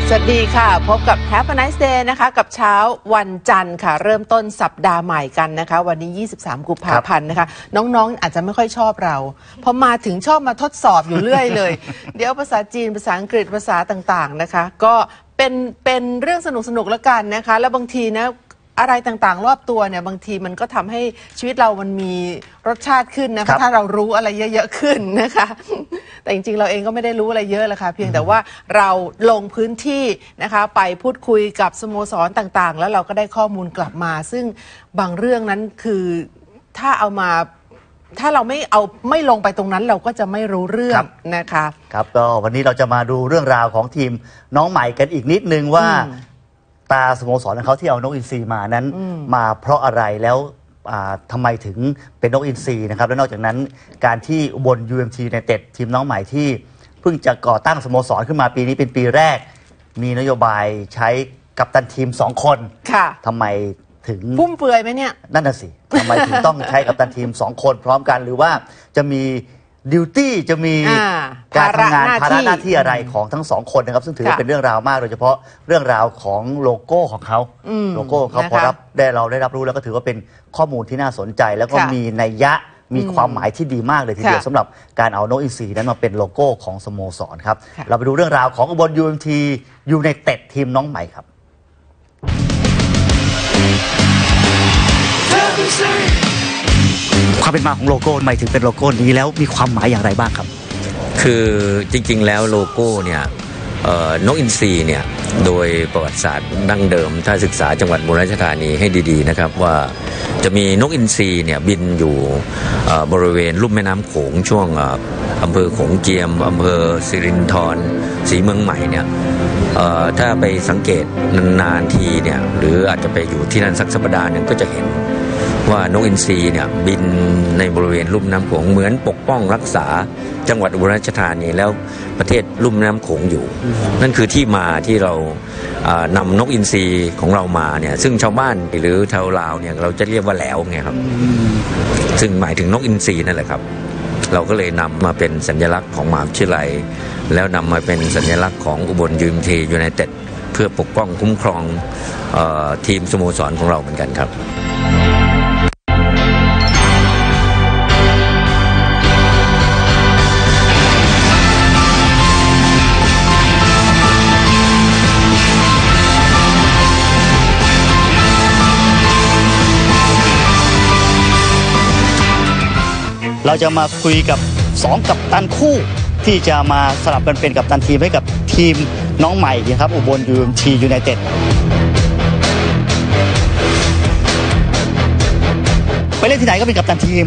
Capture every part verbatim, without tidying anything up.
สวัสดีค่ะพบกับ Have a nice day นะคะกับเช้าวันจันทร์ค่ะเริ่มต้นสัปดาห์ใหม่กันนะคะวันนี้ยี่สิบสามกุมภาพันธ์นะคะน้องๆอาจจะไม่ค่อยชอบเราพอมาถึงชอบมาทดสอบอยู่เรื่อยเลย เดี๋ยวภาษาจีนภาษาอังกฤษภาษาต่างๆนะคะก็เป็นเป็นเรื่องสนุกๆแล้วกันนะคะแล้วบางทีนะอะไรต่างๆรอบตัวเนี่ยบางทีมันก็ทำให้ชีวิตเรามันมีรสชาติขึ้นนะคะถ้าเรารู้อะไรเยอะๆขึ้นนะคะแต่จริงๆเราเองก็ไม่ได้รู้อะไรเยอะเลยค่ะเพียงแต่ว่าเราลงพื้นที่นะคะไปพูดคุยกับสโมสรต่างๆแล้วเราก็ได้ข้อมูลกลับมาซึ่งบางเรื่องนั้นคือถ้าเอามาถ้าเราไม่เอาไม่ลงไปตรงนั้นเราก็จะไม่รู้เรื่องนะคะครับก็วันนี้เราจะมาดูเรื่องราวของทีมน้องใหม่กันอีกนิดนึงว่าตาสโมสรของเขาที่เอานกอินทรีมานั้นมาเพราะอะไรแล้วทำไมถึงเป็นนกอินทรีนะครับและนอกจากนั้นการที่อุบล ยู เอ็ม ที United ทีมน้องใหม่ที่เพิ่งจะก่อตั้งสโมสรขึ้นมาปีนี้เป็นปีแรกมีนโยบายใช้กัปตันทีมสองคนทำไมถึงพุ่มเฟือยไหมเนี่ยนั่นน่ะสิทำไมถึงต้องใช้กัปตันทีมสองคนพร้อมกันหรือว่าจะมีดิวตี้จะมีการทำงานภาระหน้าที่อะไรของทั้งสองคนนะครับซึ่งถือว่าเป็นเรื่องราวมากโดยเฉพาะเรื่องราวของโลโก้ของเขาโลโก้เขาพอรับได้เราได้รับรู้แล้วก็ถือว่าเป็นข้อมูลที่น่าสนใจแล้วก็มีนัยยะมีความหมายที่ดีมากเลยทีเดียวสำหรับการเอานกอินทรีนั้นมาเป็นโลโก้ของสโมสรครับเราไปดูเรื่องราวของอุบล ยู เอ็ม ที United ทีมน้องใหม่ครับความเป็นมาของโลโก้ทำไมถึงเป็นโลโก้นี้แล้วมีความหมายอย่างไรบ้างครับคือจริงๆแล้วโลโก้เนี่ยนกอินทรีเนี่ยโดยประวัติศาสตร์ดั้งเดิมถ้าศึกษาจังหวัดอุบลราชธานีให้ดีๆนะครับว่าจะมีนกอินทรีเนี่ยบินอยู่บริเวณลุ่มแม่น้ำโขงช่วงอำเภอโขงเจียมอำเภอสิรินธรศรีเมืองใหม่เนี่ยถ้าไปสังเกตนานๆทีเนี่ยหรืออาจจะไปอยู่ที่นั่นสักสัปดาห์หนึ่งก็จะเห็นว่านกอินทรีเนี่ยบินในบริเวณลุ่มน้ำโขงเหมือนปกป้องรักษาจังหวัดอุบลราชธานีแล้วประเทศลุ่มน้ำโขงอยู่นั่นคือที่มาที่เรานำนกอินทรีของเรามาเนี่ยซึ่งชาวบ้านหรือชาวลาวเนี่ยเราจะเรียกว่าแหลวไงครับซึ่งหมายถึงนกอินทรีนั่นแหละครับเราก็เลยนำมาเป็นสัญลักษณ์ของมหาวิทยาลัยแล้วนำมาเป็นสัญลักษณ์ของอุบล ยู เอ็ม ที United เพื่อปกป้องคุ้มครองทีมสโมสรของเราเหมือนกันครับเราจะมาคุยกับสองกัปตันคู่ที่จะมาสลับกันเป็นกัปตันทีมให้กับทีมน้องใหม่นะครับอุบล ยู เอ็ม ที United ไปเล่นที่ไหนก็เป็นกัปตันทีม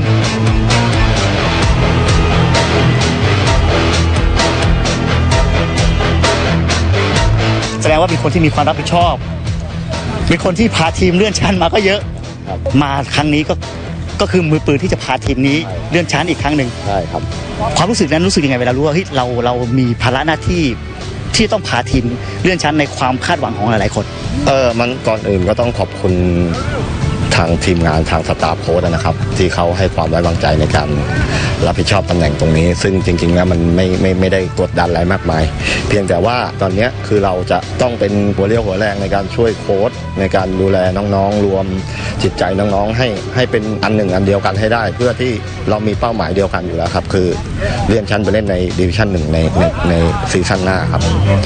แสดงว่าเป็นคนที่มีความรับผิดชอบเป็นคนที่พาทีมเลื่อนชั้นมาก็เยอะมาครั้งนี้ก็ก็คือมือปืนที่จะพาทีมนี้เลื่อนชั้นอีกครั้งหนึ่งใช่ครับความรู้สึกนั้นรู้สึกยังไงเวลารู้ว่าเฮ้ยเราเรามีภาระหน้าที่ที่ต้องพาทีมเลื่อนชั้นในความคาดหวังของหลายๆคนเออมันก่อนอื่นก็ต้องขอบคุณทางทีมงานทางสตาฟโค้ชนะครับที่เขาให้ความไว้วางใจในการรับผิดชอบตำแหน่งตรงนี้ซึ่งจริงๆแล้วมันไม่ไม่ไม่ได้กดดันอะไรมากมายเพียงแต่ว่าตอนนี้คือเราจะต้องเป็นหัวเรี่ยวหัวแรงในการช่วยโค้ชในการดูแลน้องๆรวมจิตใจน้องๆให้ให้เป็นอันหนึ่งอันเดียวกันให้ได้เพื่อที่เรามีเป้าหมายเดียวกันอยู่แล้วครับคือเลื่อนชั้นไปเล่นในดิวิชั่นหนึ่งในในในซีซั่นหน้าครับ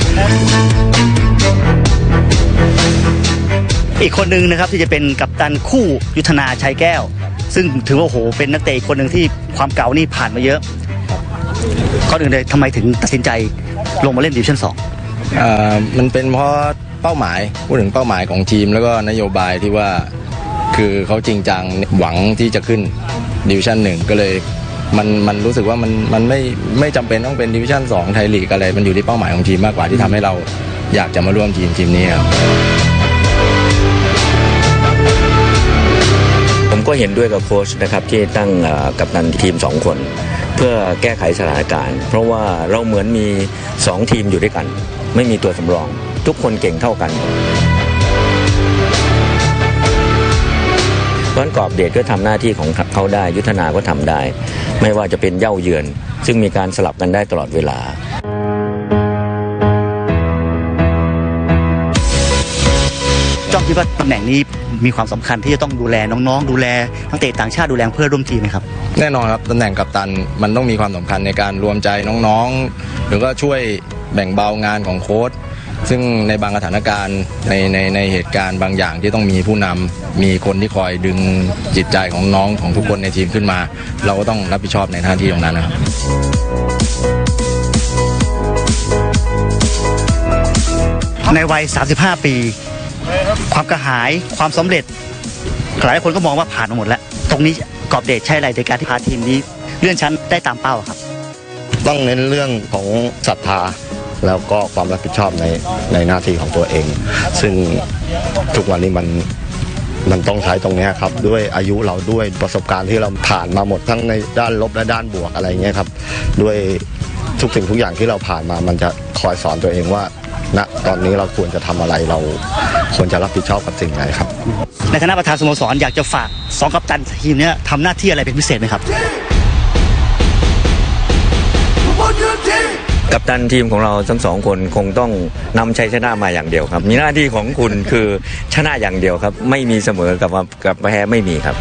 อีกคนหนึ่งนะครับที่จะเป็นกัปตันคู่ยุทธนาชัยแก้วซึ่งถือว่าโหเป็นนักเตะคนหนึ่งที่ความเก่านี่ผ่านมาเยอะข้อหนึ่งเลยทำไมถึงตัดสินใจลงมาเล่นดิวิชั่นสองอ่ามันเป็นเพราะเป้าหมายพูดถึงเป้าหมายของทีมแล้วก็นโยบายที่ว่าคือเขาจริงจังหวังที่จะขึ้นดิวิชั่นหนึ่งก็เลยมันมันรู้สึกว่ามันมันไม่ไม่จำเป็นต้องเป็นดิวิชั่นสองไทยลีกอะไรมันอยู่ที่เป้าหมายของทีมมากกว่าที่ทำให้เราอยากจะมาร่วมทีมทีมนี้ครับผมก็เห็นด้วยกับโค้ชนะครับที่ตั้งกัปตันทีมสองคนเพื่อแก้ไขสถานการณ์เพราะว่าเราเหมือนมีสองทีมอยู่ด้วยกันไม่มีตัวสำรองทุกคนเก่งเท่ากันเพราะฉะนั้นกอบเดชก็ทำหน้าที่ของเขาได้ยุทธนาก็ทำได้ไม่ว่าจะเป็นเย่าเยือนซึ่งมีการสลับกันได้ตลอดเวลาจ้องคิดว่าตำแหน่งนี้มีความสำคัญที่จะต้องดูแลน้องๆดูแลนักเตะต่างชาติดูแลเพื่อนร่วมทีมไหมครับแน่นอนครับตำแหน่งกัปตันมันต้องมีความสำคัญในการรวมใจน้องๆหรือก็ช่วยแบ่งเบางานของโค้ชซึ่งในบางสถานการณ์ในในในเหตุการณ์บางอย่างที่ต้องมีผู้นำมีคนที่คอยดึงจิตใจของน้องของทุกคนในทีมขึ้นมาเราก็ต้องรับผิดชอบในหน้าที่ตรงนั้นนะครับในวัยสามสิบห้าปีความกระหายความสำเร็จหลายคนก็มองว่าผ่านมาหมดแล้วตรงนี้กอบเดชใช่อะไรในการที่พาทีมนี้เลื่อนชั้นได้ตามเป้าครับต้องเน้นเรื่องของศรัทธาแล้วก็ความรับผิดชอบในในหน้าที่ของตัวเองซึ่งทุกวันนี้มันมันต้องใช้ตรงนี้ครับด้วยอายุเราด้วยประสบการณ์ที่เราผ่านมาหมดทั้งในด้านลบและด้านบวกอะไรเงี้ยครับด้วยทุกสิ่งทุกอย่างที่เราผ่านมามันจะคอยสอนตัวเองว่าณตอนนี้เราควรจะทำอะไรเราควรจะรับผิดชอบกับสิ่งไหนครับในคณะประธานสโมสรอยากจะฝากสองกัปตันทีมนี้ทำหน้าที่อะไรเป็นพิเศษไหมครับกัปตันทีมของเราทั้งสองคนคงต้องนำชัยชนะมาอย่างเดียวครับมีหน้าที่ของคุณคือชนะอย่างเดียวครับไม่มีเสมอกับกับแพ้ไม่มีครับ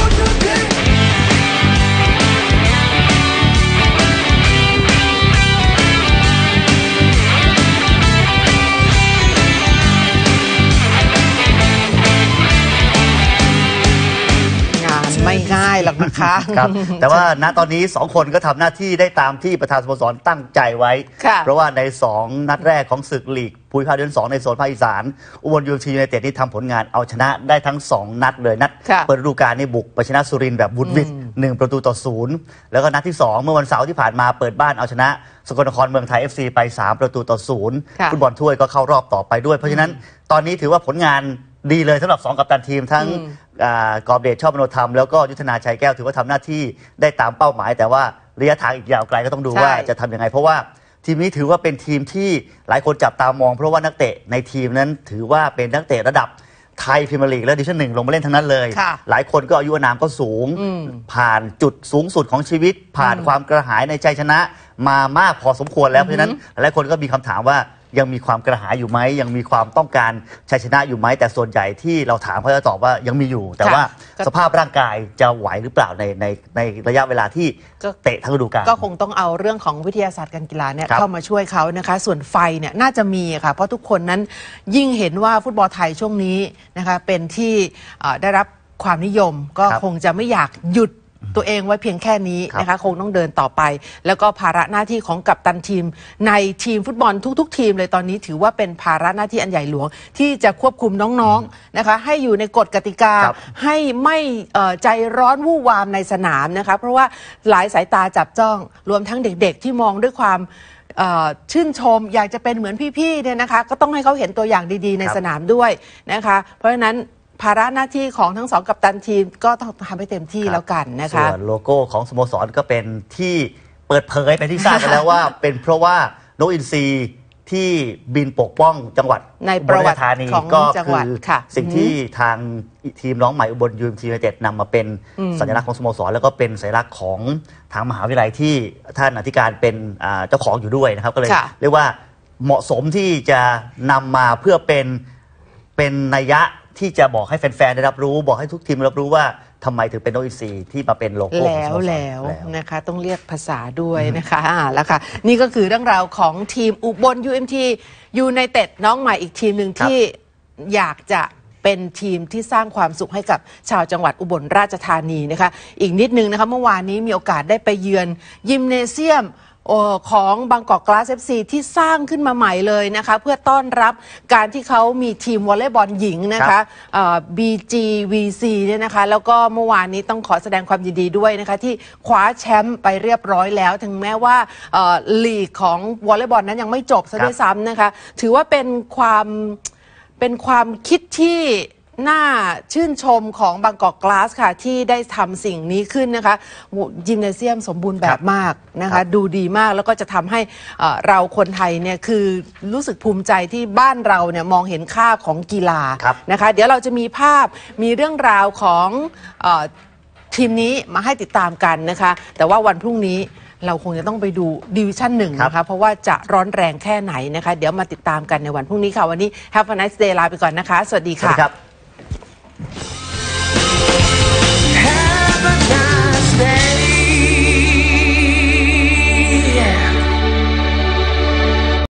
ไม่ง่ายหรอกนะคะครับแต่ว่าณตอนนี้สองคนก็ทำหน้าที่ได้ตามที่ประธานสโมสรตั้งใจไว้เพราะว่าในสองนัดแรกของศึกลีกภูมิภาคเดือนสองในโซนภาคอีสานอุบลยูไนเต็ดยูไนเต็ดนี่ทำผลงานเอาชนะได้ทั้งสองนัดเลยนัดเปิดฤดูกาลนี่บุกไปชนะสุรินทร์แบบวุดวิดหนึ่งประตูต่อศูนย์แล้วก็นัดที่สองเมื่อวันเสาร์ที่ผ่านมาเปิดบ้านเอาชนะสกลนครเมืองไทย เอฟ ซี ไปสามประตูต่อศูนย์ฟุตบอลถ้วยก็เข้ารอบต่อไปด้วยเพราะฉะนั้นตอนนี้ถือว่าผลงานดีเลยสำหรับสองกัปตันทีมทั้งกอบเดชชอบมโนธรรมแล้วก็ยุทธนาชัยแก้วถือว่าทำหน้าที่ได้ตามเป้าหมายแต่ว่าระยะทางอีกยาวไกลก็ต้องดูว่าจะทำยังไงเพราะว่าทีมนี้ถือว่าเป็นทีมที่หลายคนจับตามองเพราะว่านักเตะในทีมนั้นถือว่าเป็นนักเตะระดับไทยพรีเมียร์ลีกและดิวิชั่นหนึ่งลงมาเล่นทั้งนั้นเลยหลายคนก็อายุอานามก็สูงผ่านจุดสูงสุดของชีวิตผ่านความกระหายในใจชนะมามากพอสมควรแล้วเพราะฉะนั้นหลายคนก็มีคำถามว่ายังมีความกระหายอยู่ไหมยังมีความต้องการชัยชนะอยู่ไหมแต่ส่วนใหญ่ที่เราถามเขาจะตอบว่ายังมีอยู่แต่ว่าสภาพร่างกายจะไหวหรือเปล่าในในในระยะเวลาที่เตะทั้งฤดูกาลก็คงต้องเอาเรื่องของวิทยาศาสตร์การกีฬาเนี่ยเข้ามาช่วยเขานะคะส่วนไฟเนี่ยน่าจะมีค่ะเพราะทุกคนนั้นยิ่งเห็นว่าฟุตบอลไทยช่วงนี้นะคะเป็นที่ได้รับความนิยมก็คงจะไม่อยากหยุดตัวเองไว้เพียงแค่นี้นะคะคงต้องเดินต่อไปแล้วก็ภาระหน้าที่ของกัปตันทีมในทีมฟุตบอลทุกๆทีมเลยตอนนี้ถือว่าเป็นภาระหน้าที่อันใหญ่หลวงที่จะควบคุมน้องๆนะคะให้อยู่ในกฎกติกาให้ไม่ใจร้อนวู่วามในสนามนะคะเพราะว่าหลายสายตาจับจ้องรวมทั้งเด็กๆที่มองด้วยความชื่นชมอยากจะเป็นเหมือนพี่ๆเนี่ยนะคะก็ต้องให้เขาเห็นตัวอย่างดีๆในสนามด้วยนะคะเพราะฉะนั้นภาระหน้าที่ของทั้งสองกัปตันทีมก็ต้องทำให้เต็มที่แล้วกันนะคะส่วนโลโก้ของสโมสรก็เป็นที่เปิดเผยเป็นที่ทราบกันแล้วว่าเป็นเพราะว่านกอินทรีที่บินปกป้องจังหวัดในประวัติธานีก็คือสิ่งที่ทางทีมน้องใหม่อุบลยูไนเต็ดนำมาเป็นสัญลักษณ์ของสโมสรแล้วก็เป็นสัญลักษณ์ของทางมหาวิทยาลัยที่ท่านอธิการเป็นเจ้าของอยู่ด้วยนะครับก็เลยเรียกว่าเหมาะสมที่จะนำมาเพื่อเป็นเป็นนัยยะที่จะบอกให้แฟนๆได้รับรู้บอกให้ทุกทีมรับรู้ว่าทำไมถึงเป็นนกอินทรีที่มาเป็นโลโก้แล้วแล้วนะคะต้องเรียกภาษาด้วยนะคะอ่าแล้วค่ะนี่ก็คือเรื่องราวของทีมอุบล ยู เอ็ม ที ยูไนเต็ดน้องใหม่อีกทีมหนึ่งที่อยากจะเป็นทีมที่สร้างความสุขให้กับชาวจังหวัดอุบลราชธานีนะคะอีกนิดนึงนะคะเมื่อวานนี้มีโอกาสได้ไปเยือนยิมเนเซียมของบางกอกกลาส เอฟ ซี ที่สร้างขึ้นมาใหม่เลยนะคะเพื่อต้อนรับการที่เขามีทีมวอลเลย์บอลหญิงนะคะ บี จี วี ซี เนี่ยนะคะแล้วก็เมื่อวานนี้ต้องขอแสดงความยินดีด้วยนะคะที่คว้าแชมป์ไปเรียบร้อยแล้วถึงแม้ว่าลีกของวอลเลย์บอลนั้นยังไม่จบซะด้วยซ้ำนะคะถือว่าเป็นความเป็นความคิดที่น่าชื่นชมของบางกอกกลาสค่ะที่ได้ทำสิ่งนี้ขึ้นนะคะยิมเนเซียมสมบูรณ์แบบมากนะคะดูดีมากแล้วก็จะทำให้เราคนไทยเนี่ยคือรู้สึกภูมิใจที่บ้านเราเนี่ยมองเห็นค่าของกีฬานะคะเดี๋ยวเราจะมีภาพมีเรื่องราวของทีมนี้มาให้ติดตามกันนะคะแต่ว่าวันพรุ่งนี้เราคงจะต้องไปดูดิวิชั่นหนึ่งนะคะเพราะว่าจะร้อนแรงแค่ไหนนะคะเดี๋ยวมาติดตามกันในวันพรุ่งนี้ค่ะวันนี้ Have a nice day ลาไปก่อนนะคะสวัสดีค่ะสวัสดีครับ